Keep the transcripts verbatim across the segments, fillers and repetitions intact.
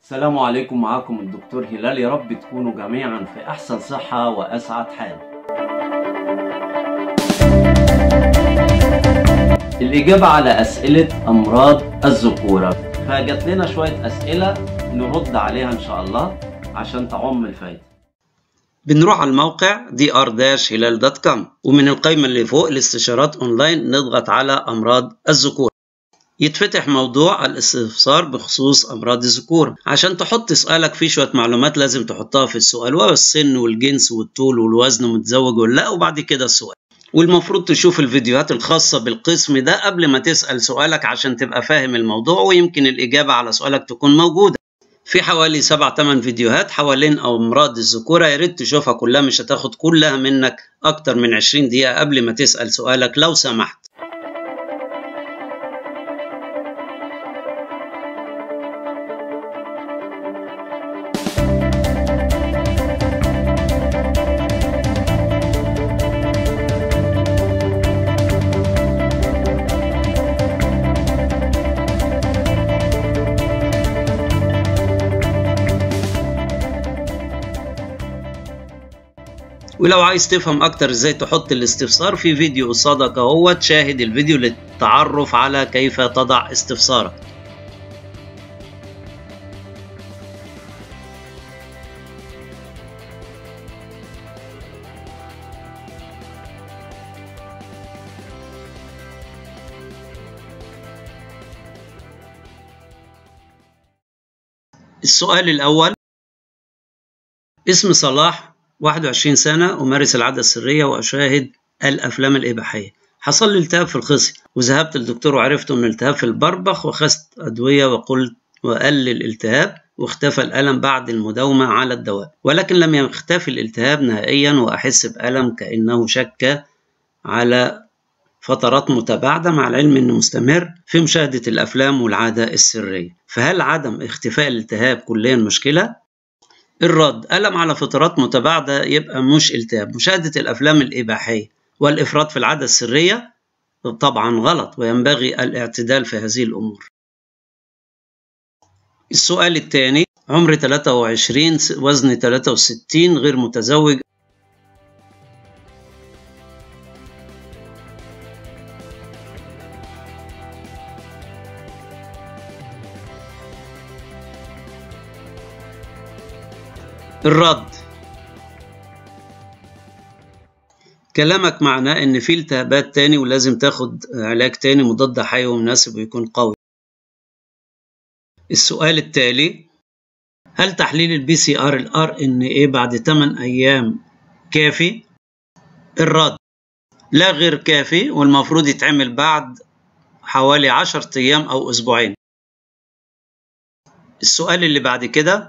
السلام عليكم، معاكم الدكتور هلال. يا رب تكونوا جميعا في أحسن صحة وأسعد حال. الإجابة على أسئلة أمراض الذكورة، فجات لنا شوية أسئلة نرد عليها إن شاء الله عشان تعم الفايدة. بنروح على الموقع دي ار داش هلال دوت كوم، ومن القائمة اللي فوق الاستشارات أونلاين نضغط على أمراض الذكورة. يتفتح موضوع الاستفسار بخصوص أمراض الذكورة. عشان تحط سؤالك فيه شوية معلومات لازم تحطها في السؤال، وهو السن والجنس والطول والوزن ومتزوج ولا لا، وبعد كده السؤال. والمفروض تشوف الفيديوهات الخاصة بالقسم ده قبل ما تسأل سؤالك عشان تبقى فاهم الموضوع، ويمكن الإجابة على سؤالك تكون موجودة. في حوالي سبع تمن فيديوهات حوالين أمراض الذكورة، يا ريت تشوفها كلها، مش هتاخد كلها منك أكتر من عشرين دقيقة قبل ما تسأل سؤالك لو سمحت. ولو عايز تفهم اكتر ازاي تحط الاستفسار، في فيديو قصادك اهو، تشاهد الفيديو للتعرف على كيف تضع استفسارك. السؤال الاول: اسم صلاح، واحد وعشرين سنة، أمارس العادة السرية وأشاهد الأفلام الإباحية. حصل لي التهاب في الخصية وذهبت للدكتور وعرفت أن الالتهاب في البربخ، وأخذت أدوية وقلت وقل الالتهاب واختفى الألم بعد المداومة على الدواء، ولكن لم يختفي الالتهاب نهائيا وأحس بألم كأنه شك على فترات متباعدة، مع العلم أنه مستمر في مشاهدة الأفلام والعادة السرية. فهل عدم اختفاء الالتهاب كليا مشكلة؟ الرد: ألم على فترات متباعدة يبقى مش التهاب. مشاهدة الأفلام الإباحية والإفراط في العادة السرية طبعا غلط، وينبغي الاعتدال في هذه الأمور. السؤال الثاني: عمري ثلاثة وعشرين، وزني ثلاثة وستين، غير متزوج. الرد: كلامك معناه ان في التهابات تاني ولازم تاخد علاج تاني مضاد حيوي مناسب ويكون قوي. السؤال التالي: هل تحليل البي سي ار الار ان ايه بعد ثمانية ايام كافي؟ الرد: لا، غير كافي، والمفروض يتعمل بعد حوالي عشرة ايام او اسبوعين. السؤال اللي بعد كده: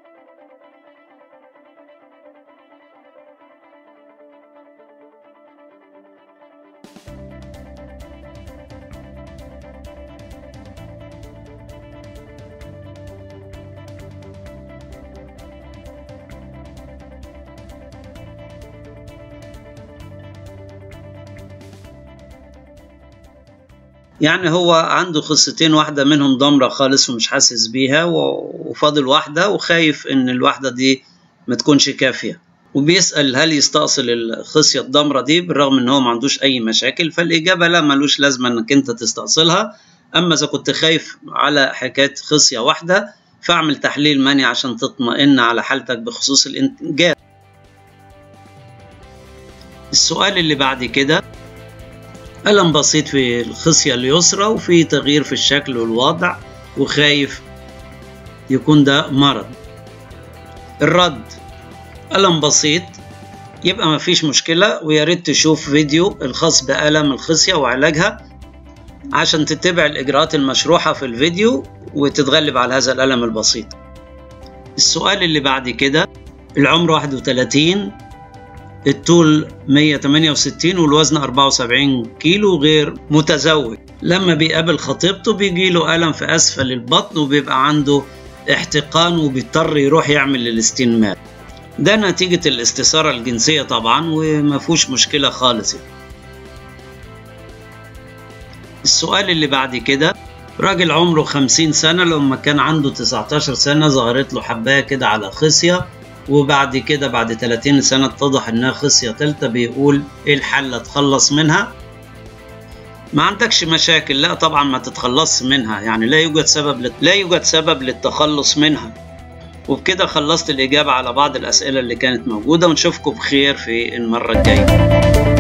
يعني هو عنده خصتين، واحدة منهم ضمرة خالص ومش حاسس بيها، وفاضل واحدة وخايف ان الواحدة دي ما تكونش كافية، وبيسأل هل يستأصل الخصية الضمرة دي بالرغم ان هو ما عندوش اي مشاكل. فالإجابة لا، ملوش لازمة انك انت تستأصلها. اما اذا كنت خايف على حكاية خصية واحدة فاعمل تحليل مني عشان تطمئن على حالتك بخصوص الانجاب. السؤال اللي بعد كده: ألم بسيط في الخصية اليسرى وفي تغيير في الشكل والوضع، وخايف يكون ده مرض. الرد: ألم بسيط، يبقى ما فيش مشكلة، ويا ريت تشوف فيديو الخاص بألم الخصية وعلاجها عشان تتبع الإجراءات المشروحة في الفيديو وتتغلب على هذا الألم البسيط. السؤال اللي بعد كده: العمر واحد وثلاثين، الطول مية وثمانية وستين، والوزن أربعة وسبعين كيلو، غير متزوج. لما بيقابل خطيبته بيجيله ألم في أسفل البطن وبيبقى عنده احتقان وبيضطر يروح يعمل الاستنمار. ده نتيجة الاستثارة الجنسية طبعا، ومفيهوش مشكلة خالص. السؤال اللي بعد كده: راجل عمره خمسين سنة لما كان عنده تسعتاشر سنة ظهرت له حباية كده على خصية، وبعد كده بعد تلاتين سنة اتضح انها خصية تالتة. بيقول ايه الحل اتخلص منها؟ ما عندكش مشاكل؟ لا طبعا ما تتخلص منها، يعني لا يوجد سبب لت... لا يوجد سبب للتخلص منها. وبكده خلصت الإجابة على بعض الأسئلة اللي كانت موجودة، ونشوفكم بخير في المرة الجاية.